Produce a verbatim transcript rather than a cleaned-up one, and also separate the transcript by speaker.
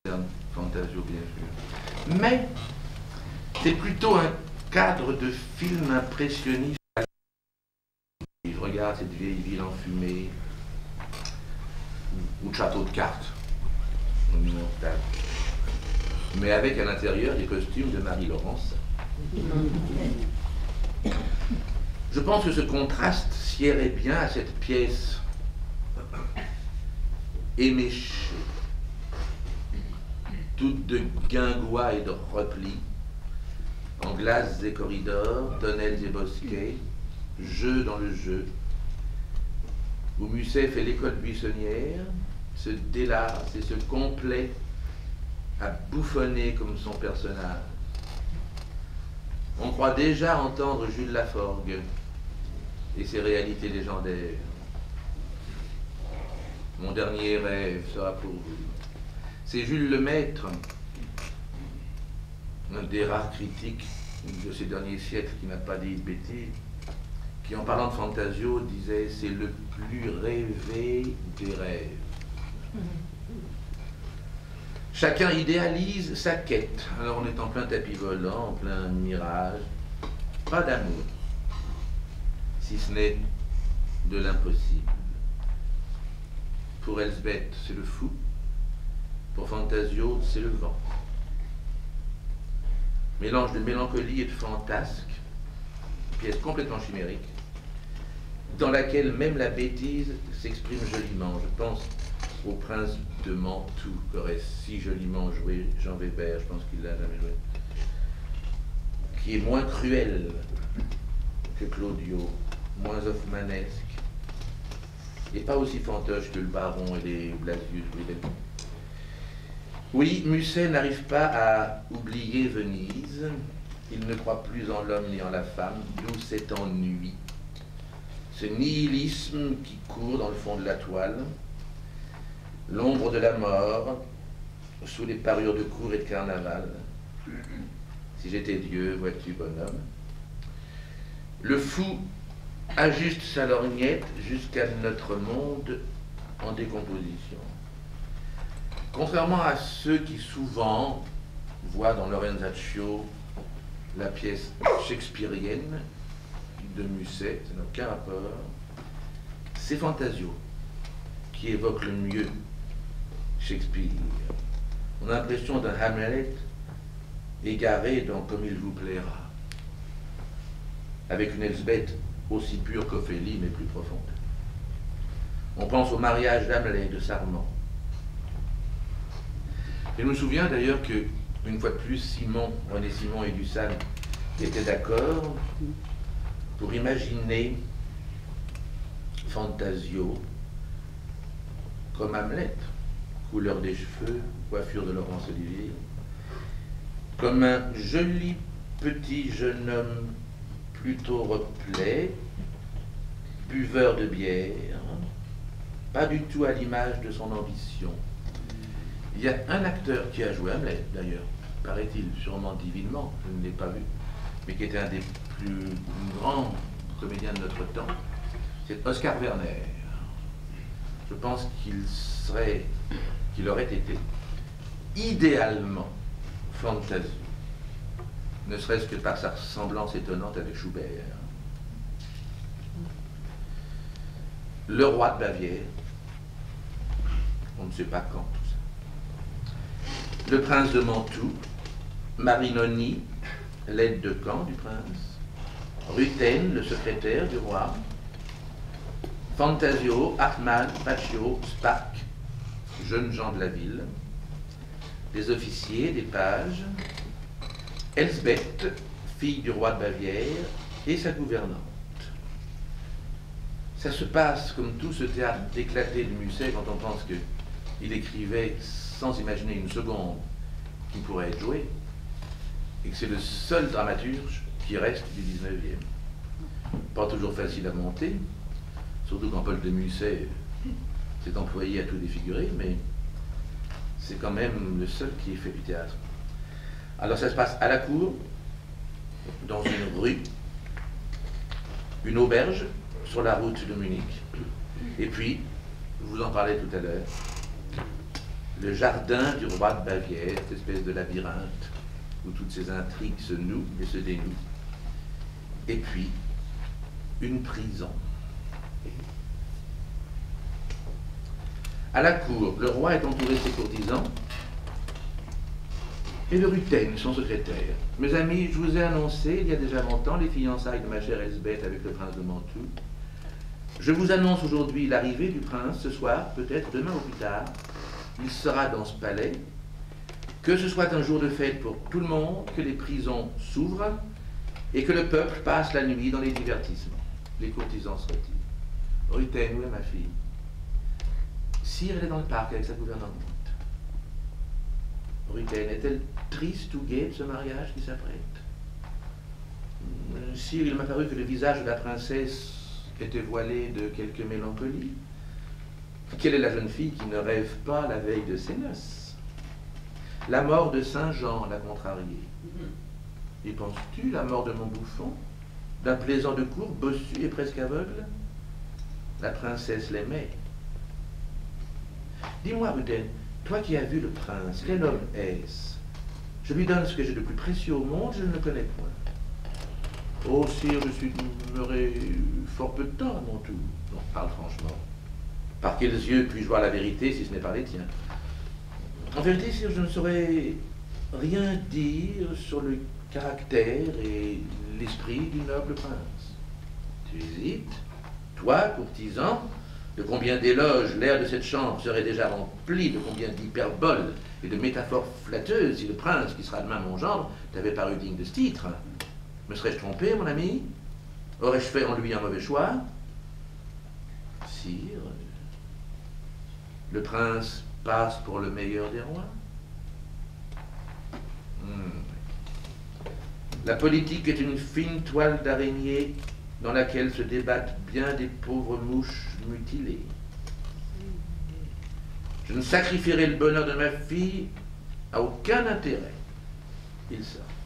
Speaker 1: Fantasio, bien sûr. Mais c'est plutôt un cadre de film impressionniste. Je regarde cette vieille ville enfumée, ou de château de cartes, monumental. Mais avec à l'intérieur des costumes de Marie-Laurence. Je pense que ce contraste siérait bien à cette pièce éméchée, toute de guingois et de replis, en glaces et corridors, tonnelles et bosquets, jeu dans le jeu, où Musset fait l'école buissonnière, se délasse et se complaît à bouffonner comme son personnage. On croit déjà entendre Jules Laforgue et ses réalités légendaires. Mon dernier rêve sera pour vous. C'est Jules Lemaître, un des rares critiques de ces derniers siècles qui n'a pas dit de bêtises, qui en parlant de Fantasio disait c'est le plus rêvé des rêves. Chacun idéalise sa quête. Alors on est en plein tapis volant, en plein mirage. Pas d'amour, si ce n'est de l'impossible. Pour Elsbeth, c'est le fou. Pour Fantasio, c'est le vent. Mélange de mélancolie et de fantasque, pièce complètement chimérique, dans laquelle même la bêtise s'exprime joliment. Je pense au prince de Mantoue, qu'aurait si joliment joué Jean Weber, je pense qu'il l'a jamais joué, qui est moins cruel que Claudio, moins hoffmanesque, et pas aussi fantoche que le baron et les Blasius. Oui, Musset n'arrive pas à oublier Venise, il ne croit plus en l'homme ni en la femme, d'où cet ennui, ce nihilisme qui court dans le fond de la toile, l'ombre de la mort, sous les parures de cour et de carnaval. Si j'étais Dieu, vois-tu, bonhomme. Le fou ajuste sa lorgnette jusqu'à notre monde en décomposition. Contrairement à ceux qui souvent voient dans Lorenzaccio la pièce shakespearienne de Musset, ça n'a aucun rapport, c'est Fantasio qui évoque le mieux Shakespeare. On a l'impression d'un Hamlet égaré dans Comme il vous plaira, avec une Elsbeth aussi pure qu'Ophélie, mais plus profonde. On pense au mariage d'Hamlet de Sarment. Je me souviens d'ailleurs que, une fois de plus, Simon, René Simon et Dussane étaient d'accord pour imaginer Fantasio comme Hamlet, couleur des cheveux, coiffure de Laurence Olivier, comme un joli petit jeune homme plutôt replet, buveur de bière, pas du tout à l'image de son ambition. Il y a un acteur qui a joué Hamlet, d'ailleurs, paraît-il, sûrement divinement, je ne l'ai pas vu, mais qui était un des plus grands comédiens de notre temps, c'est Oscar Werner. Je pense qu'il serait, qu'il aurait été idéalement Fantasio, ne serait-ce que par sa ressemblance étonnante avec Schubert. Le roi de Bavière, on ne sait pas quand tout ça. Le prince de Mantoue, Marinoni, l'aide de camp du prince, Ruthène, le secrétaire du roi, Fantasio, Hartmann, Paccio, Spark, jeunes gens de la ville, des officiers, des pages, Elsbeth, fille du roi de Bavière, et sa gouvernante. Ça se passe comme tout ce théâtre éclaté de Musset quand on pense qu'il écrivait sans imaginer une seconde qui pourrait être joué, et que c'est le seul dramaturge qui reste du dix-neuvième. Pas toujours facile à monter, surtout quand Paul de Musset s'est employé à tout défigurer, mais c'est quand même le seul qui ait fait du théâtre. Alors ça se passe à la cour, dans une rue, une auberge sur la route de Munich, et puis, je vous en parlais tout à l'heure, le jardin du roi de Bavière, cette espèce de labyrinthe où toutes ces intrigues se nouent et se dénouent. Et puis, une prison. À la cour, le roi est entouré de ses courtisans et de Ruthène, son secrétaire. Mes amis, je vous ai annoncé il y a déjà longtemps les fiançailles de ma chère Elsbeth avec le prince de Mantoue. Je vous annonce aujourd'hui l'arrivée du prince ce soir, peut-être demain ou plus tard. Il sera dans ce palais. Que ce soit un jour de fête pour tout le monde, que les prisons s'ouvrent et que le peuple passe la nuit dans les divertissements. Les courtisans se retirent. Ruthène, où est ma fille? Sire, elle est dans le parc avec sa gouvernante. Ruthène, est-elle triste ou gaie de ce mariage qui s'apprête? Sire, il m'a paru que le visage de la princesse était voilé de quelque mélancolie. Quelle est la jeune fille qui ne rêve pas la veille de ses noces? La mort de Saint-Jean l'a contrariée. Y penses-tu, la mort de mon bouffon, d'un plaisant de cour, bossu et presque aveugle? La princesse l'aimait. Dis-moi, Ruthène, toi qui as vu le prince, quel homme est-ce? Je lui donne ce que j'ai de plus précieux au monde, je ne le connais point. Oh, sire, je suis demeuré fort peu de temps à Mantoue. Non, parle franchement. Par quels yeux puis-je voir la vérité si ce n'est par les tiens? En vérité, sire, je ne saurais rien dire sur le caractère et l'esprit du noble prince. Tu hésites? Toi, courtisan, de combien d'éloges l'air de cette chambre serait déjà rempli, de combien d'hyperboles et de métaphores flatteuses si le prince, qui sera demain mon gendre, t'avait paru digne de ce titre. Me serais-je trompé, mon ami? Aurais-je fait en lui un mauvais choix? Sire, le prince passe pour le meilleur des rois. Hmm. La politique est une fine toile d'araignée dans laquelle se débattent bien des pauvres mouches mutilées. Je ne sacrifierai le bonheur de ma fille à aucun intérêt. Il sort.